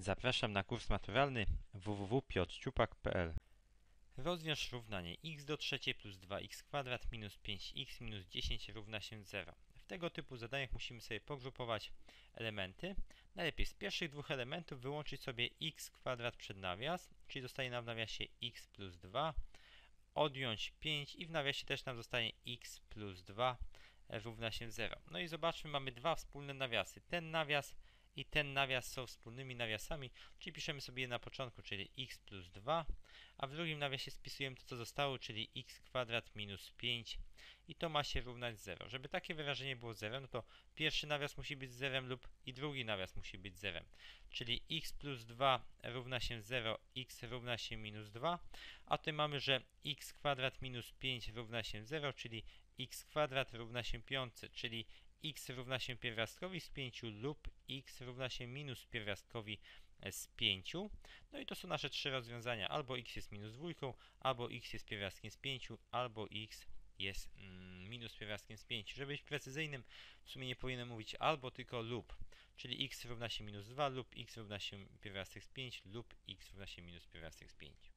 Zapraszam na kurs maturalny www.piotrciupak.pl. Rozwiąż równanie x do trzeciej plus 2x kwadrat minus 5x minus 10 równa się 0. W tego typu zadaniach musimy sobie pogrupować elementy. Najlepiej z pierwszych dwóch elementów wyłączyć sobie x kwadrat przed nawias, czyli zostaje nam w nawiasie x plus 2, odjąć 5 i w nawiasie też nam zostanie x plus 2 równa się 0. No i zobaczmy, mamy dwa wspólne nawiasy. Ten nawias i ten nawias są wspólnymi nawiasami, czyli piszemy sobie je na początku, czyli x plus 2, a w drugim nawiasie spisujemy to, co zostało, czyli x kwadrat minus 5 i to ma się równać 0. Żeby takie wyrażenie było 0, no to pierwszy nawias musi być 0 lub i drugi nawias musi być 0. Czyli x plus 2 równa się 0, x równa się minus 2, a tutaj mamy, że x kwadrat minus 5 równa się 0, czyli x kwadrat równa się 5, czyli x równa się pierwiastkowi z 5 lub x równa się minus pierwiastkowi z 5. No i to są nasze trzy rozwiązania. Albo x jest minus 2, albo x jest pierwiastkiem z 5, albo x jest minus pierwiastkiem z 5. Żeby być precyzyjnym, w sumie nie powinienem mówić albo, tylko lub. Czyli x równa się minus 2 lub x równa się pierwiastek z 5 lub x równa się minus pierwiastek z 5.